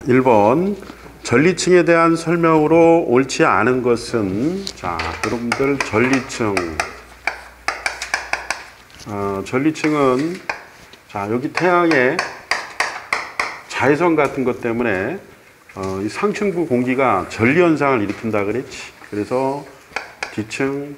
1번 전리층에 대한 설명으로 옳지 않은 것은, 자, 여러분들 전리층. 전리층은, 자, 여기 태양의 자외선 같은 것 때문에 이 상층부 공기가 전리현상을 일으킨다 그랬지. 그래서 D층,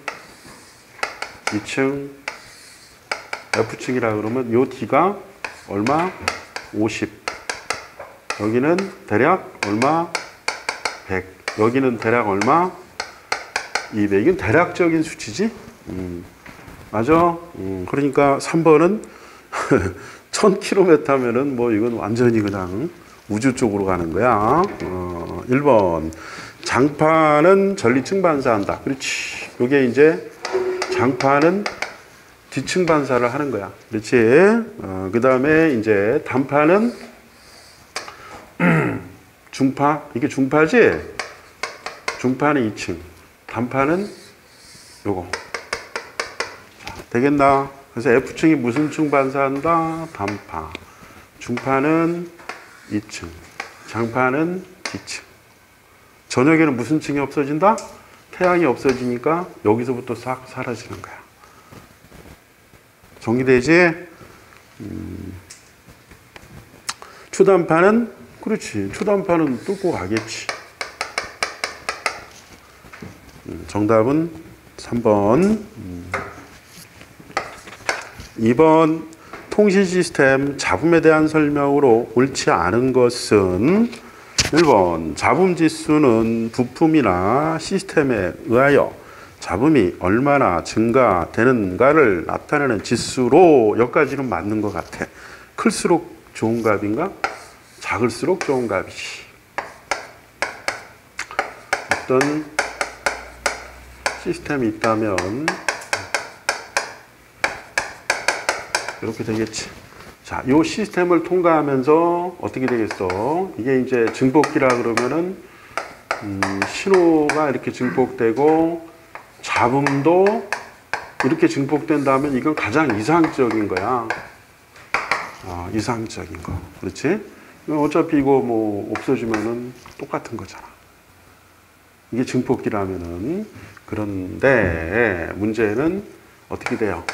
E층, F층이라 그러면 요 D가 얼마? 50. 여기는 대략 얼마? 100. 여기는 대략 얼마? 200. 이건 대략적인 수치지? 맞아? 그러니까 3번은 1000km 하면은 뭐 이건 완전히 그냥 우주 쪽으로 가는 거야. 1번. 장파는 전리층 반사한다. 그렇지. 이게 이제 장파는 뒤층 반사를 하는 거야. 그렇지. 그 다음에 이제 단파는 중파. 이게 중파지? 중파는 2층. 단파는 요거. 자, 되겠나? 그래서 F층이 무슨 층 반사한다? 단파. 중파는 2층. 장파는 D층. 저녁에는 무슨 층이 없어진다? 태양이 없어지니까 여기서부터 싹 사라지는 거야. 정리되지? 추단파는, 그렇지, 추단파는 뚫고 가겠지. 정답은 3번. 2번 통신 시스템 잡음에 대한 설명으로 옳지 않은 것은 1번 잡음 지수는 부품이나 시스템에 의하여 잡음이 얼마나 증가되는가를 나타내는 지수로, 여기까지는 맞는 것 같아. 클수록 좋은 값인가? 작을수록 좋은 값이지. 어떤 시스템이 있다면 이렇게 되겠지. 자, 이 시스템을 통과하면서 어떻게 되겠어? 이게 이제 증폭기라 그러면은 신호가 이렇게 증폭되고 잡음도 이렇게 증폭된다면 이건 가장 이상적인 거야. 이상적인 거. 그렇지? 어차피 이거 뭐 없어지면은 똑같은 거잖아. 이게 증폭기라면은. 그런데 문제는 어떻게 돼요?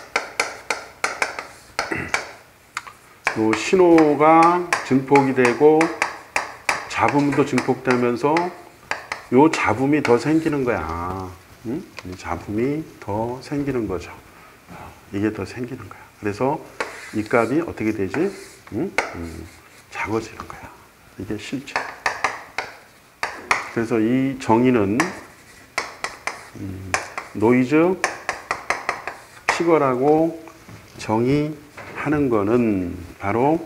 요 신호가 증폭이 되고 잡음도 증폭되면서 요 잡음이 더 생기는 거야. 이 잡음이 더 생기는 거죠. 이게 더 생기는 거야. 그래서 이 값이 어떻게 되지? 작아지는 거야. 이게 실제. 그래서 이 정의는 노이즈 피거라고 정의하는 거는 바로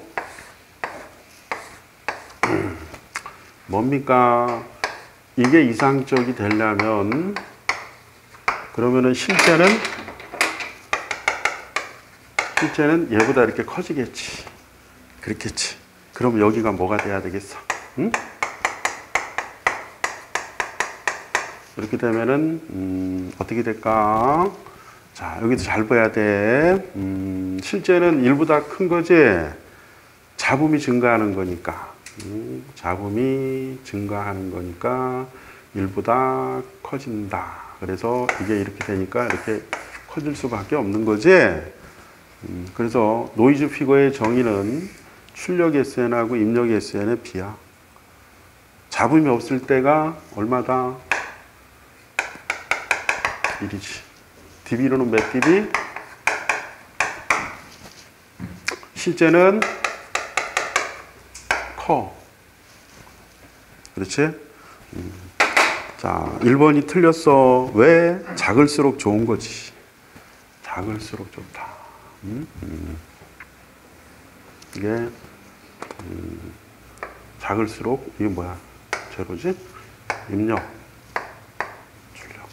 뭡니까? 이게 이상적이 되려면 그러면은 실제는 얘보다 이렇게 커지겠지. 그렇겠지. 그럼 여기가 뭐가 돼야 되겠어? 응? 이렇게 되면은 어떻게 될까? 자, 여기도 잘 봐야 돼. 실제는 1보다 큰 거지. 잡음이 증가하는 거니까. 잡음이 증가하는 거니까 1보다 커진다. 그래서 이게 이렇게 되니까 이렇게 커질 수밖에 없는 거지. 그래서 노이즈 피거의 정의는 출력 SN하고 입력 SN의 비야. 잡음이 없을 때가 얼마다? 1이지. dB로는 몇 dB? 실제는 커. 그렇지? 자, 1번이 틀렸어. 왜? 작을수록 좋은 거지. 작을수록 좋다. 이게 작을수록 이게 뭐야? 제로지? 입력, 출력.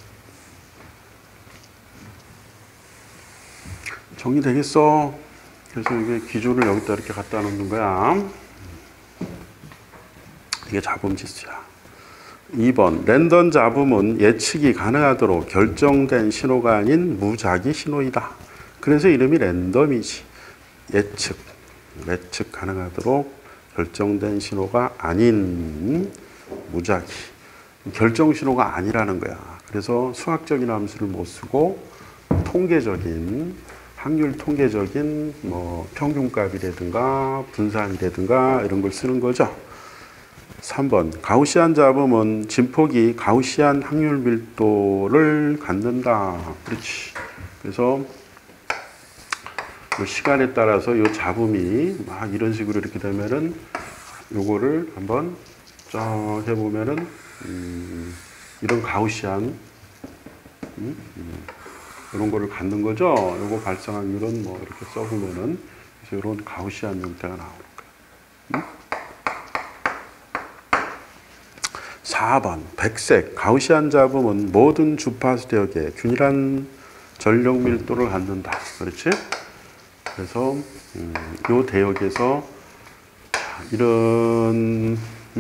정리되겠어. 그래서 이게 기준을 여기다 이렇게 갖다 놓는 거야. 이게 잡음 지수야. 2번 랜덤 잡음은 예측이 가능하도록 결정된 신호가 아닌 무작위 신호이다. 그래서 이름이 랜덤이지. 예측 가능하도록 결정된 신호가 아닌 무작위. 결정 신호가 아니라는 거야. 그래서 수학적인 함수를 못 쓰고 통계적인, 확률 통계적인 뭐 평균값이라든가 분산이라든가 이런 걸 쓰는 거죠. 3번 가우시안 잡음은 진폭이 가우시안 확률 밀도를 갖는다. 그렇지. 그래서 시간에 따라서 이 잡음이 막 이런 식으로 이렇게 되면은 요거를 한번 쫙 해보면은 이런 가우시안 이런 거를 갖는 거죠. 요거 발생 확률은 뭐 이렇게 써보면은 그래서 이런 가우시안 형태가 나오는 거예요. 4번 백색 가우시안 잡음은 모든 주파수 대역에 균일한 전력 밀도를 갖는다. 그렇지? 그래서 이 대역에서 이런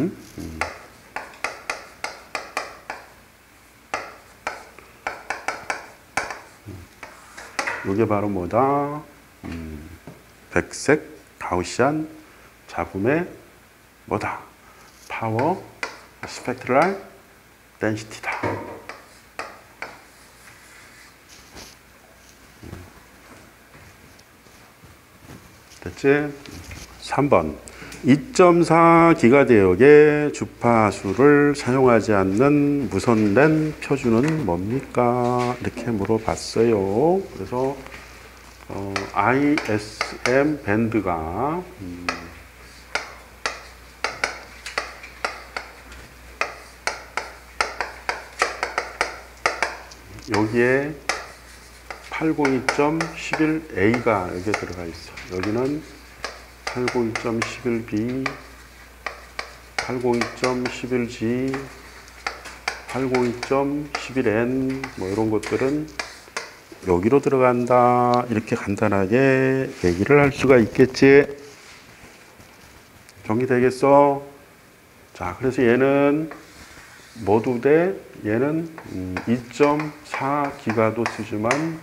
이게 바로 뭐다? 백색 가우시안 잡음의 뭐다? 파워 스펙트럴 덴시티다. 됐지? 3번 2.4 기가대역의 주파수를 사용하지 않는 무선랜 표준은 뭡니까? 이렇게 물어봤어요. 그래서 ISM 밴드가 여기에 802.11a가 여기에 들어가 있어. 여기는 802.11b, 802.11g, 802.11n 뭐 이런 것들은 여기로 들어간다. 이렇게 간단하게 얘기를 할 수가 있겠지. 정리되겠어? 자, 그래서 얘는 모두 대 얘는 2.4기가도 쓰지만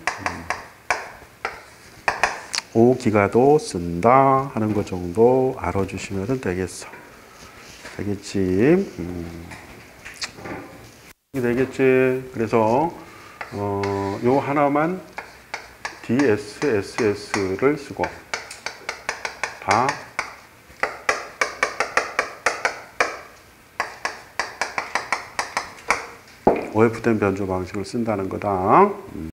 5기가도 쓴다 하는 것 정도 알아주시면 되겠어. 되겠지? 되겠지? 그래서 요 하나만 DSSS를 쓰고 다 OF된 변조 방식을 쓴다는 거다.